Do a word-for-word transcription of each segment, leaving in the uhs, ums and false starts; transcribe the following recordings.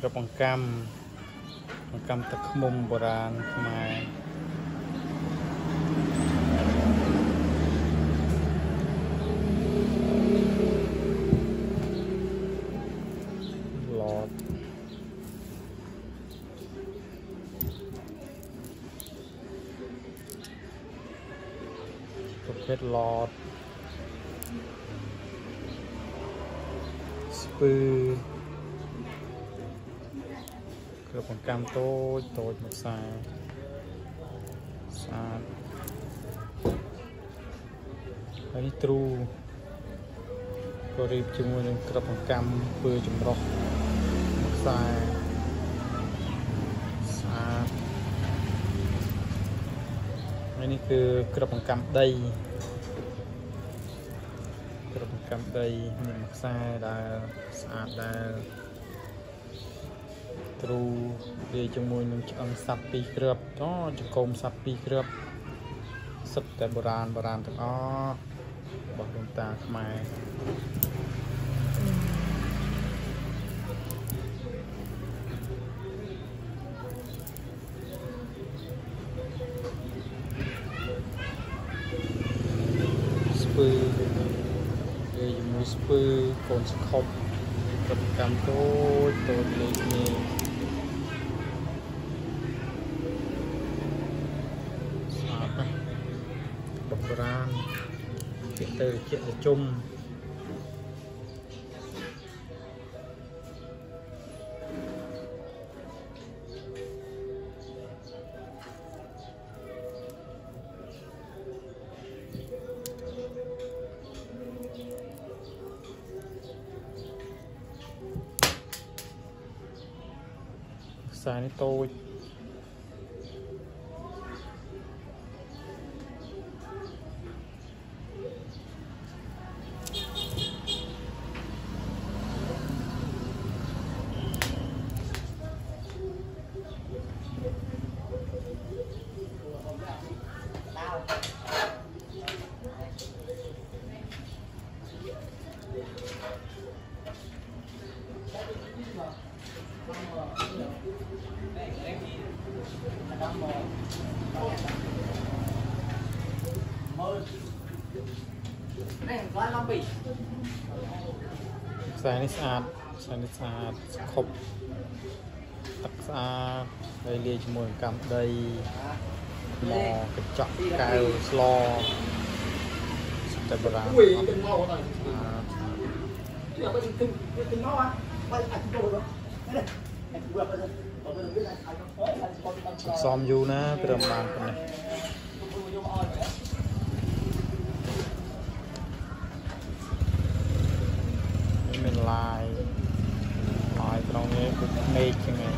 ระปังกำปังกำตะขมุมโบราณมาหลอดประเภทหลอดสปือกระปังกำโต้โต้หมดสายสาดอันนี้ตรูก็รีบจมูกหนึ่งกระปังกำปืนจุ่มรอกหมดสายสาดอันนี้คือกระปังกำได้กระปังกำได้หนึ่งหมดสายได้สาดได้ตรูเรียจมูกหนึ่งจะเอาสับปีเกลือบก็จะโกมสับปีเกลือบสับแต่โบราณโบราณแต่ก็บอกดวงตาขมายสปือเรียจมูกสปือโกนสกบกับกำโต้โต้เล็กนี่โบราณเกี่ยวกับเกี่ยวกับจุ่มสายนี่โตสายนี่สะอาดสายนี่สะอาดครบตักสะอาดได้เรียจมูกกำได้หมอกระจกกาวสลอแต่โบราณซ้อมอยู่นะเติมบานกันเลยนี่เป็นลายลายตรงนี้เป็นเมฆยังไง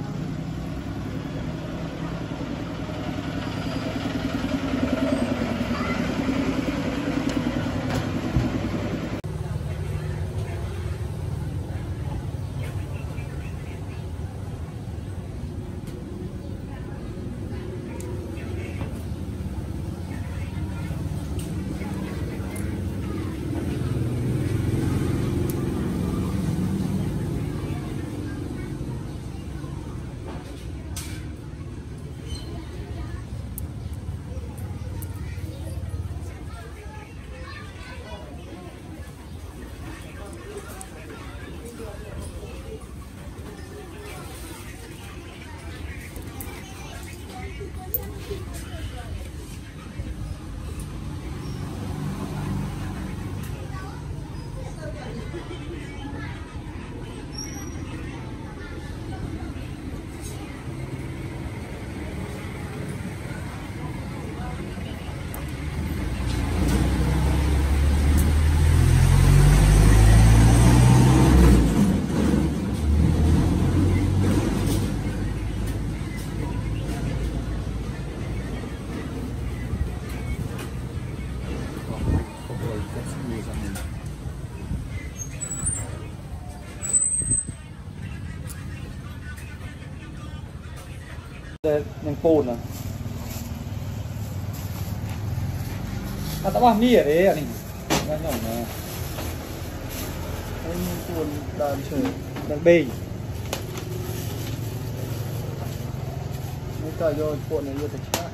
ยังปูนอ่ะถ้าแต่ว่ามีอะไรอันนี้งั้นหน่อยนะปูนดานเฉยดังเบยนี่ก็โยนพวกนี้โยนแต่ช้า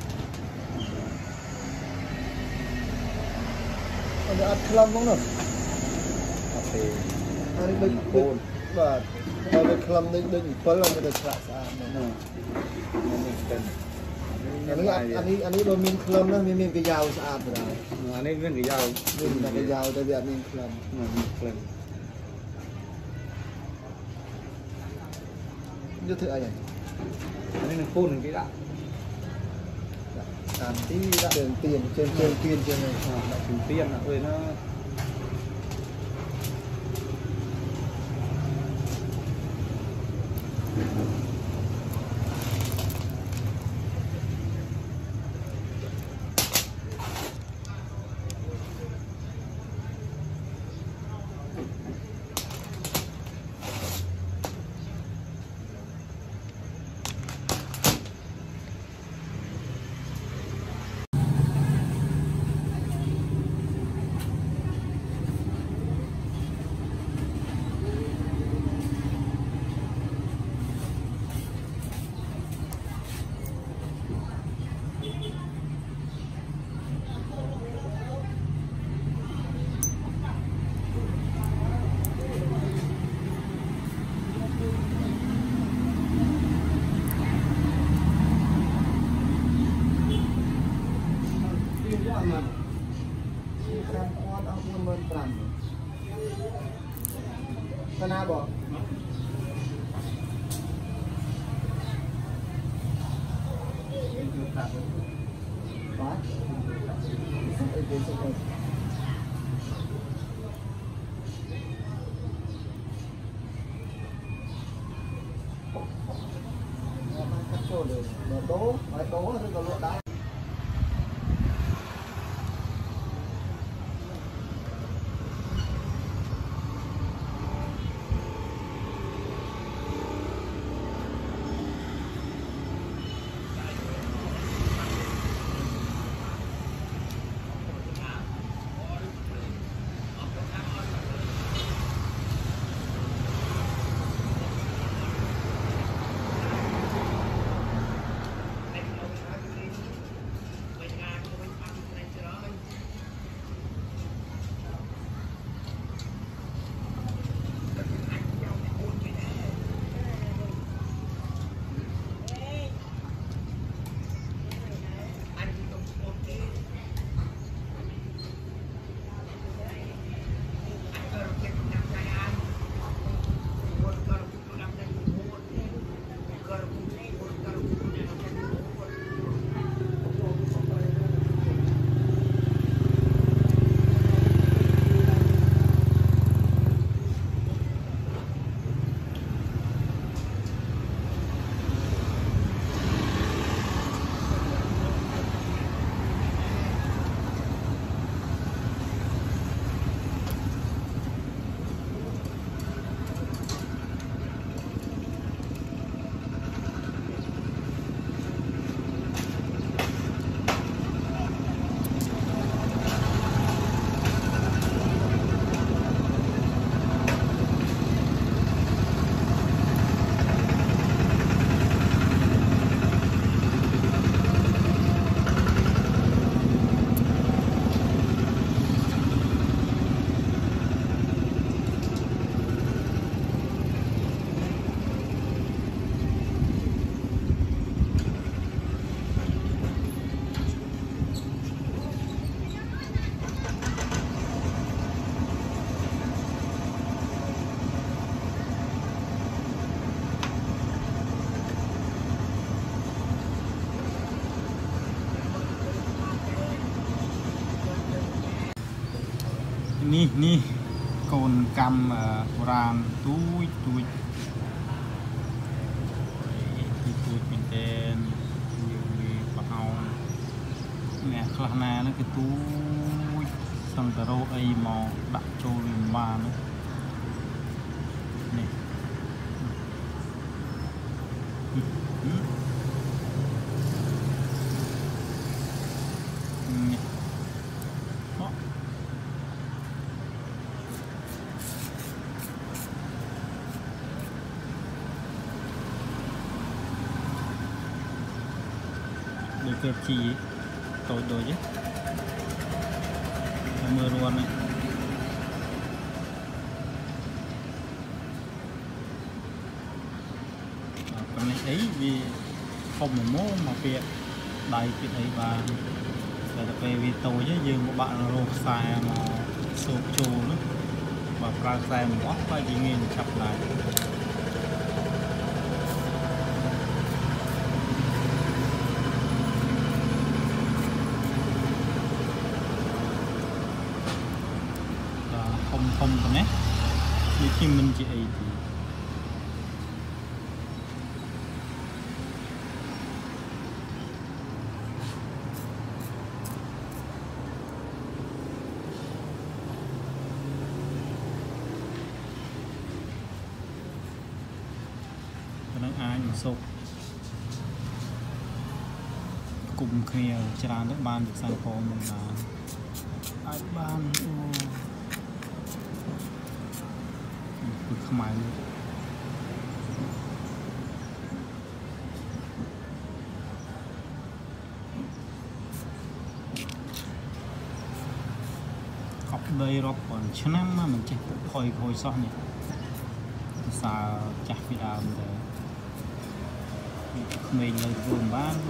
อันนี้อัดคลัมมั้งเนาะโอเคอันนี้เป็นโคนว่าเราไปคลัมได้ได้อีกเพราะเราไม่ได้ฉลาดสะอาดเนี่ยนี่เป็นอันนี้อันนี้อันนี้เรามีคลัมนะมีมีกระยาวสะอาดเลยอันนี้เป็นกระยาวมีกระยาวแต่แบบมีคลัมมีคลัมnhư thế này đây là phun cái đã làm tí đã tiền tiền trên trên tiền trên này lại tiền tiền là rồi nó Kenapa, Bok? Apa? Tố, phải tố thì còn lộ đá. Nih nih cồn cam uh, ram túi túi túi bên trên như bạc hồng nè khla na nó cái túi xong tờ rô ấy màu đặt trôi mà nữa nè cướp chi tôi đôi chứ mưa luôn này còn này ấy vì không một mố mà việc đầy cái ấy và để về vì tôi chứ dương một bạn rô xài mà sụp chù nữa và ra xe một ốc phải chỉ nghe chập lại không không còn nét như khi mình chị ấy thì nó ai mà sụp cùng kia tràn nước ban được sang phố mình là ai ban không ai luôn học đây rồi còn chứ năm mà mình chỉ thôi thôi xong nhỉ sao chặt vì đào mình mình lời vườn bán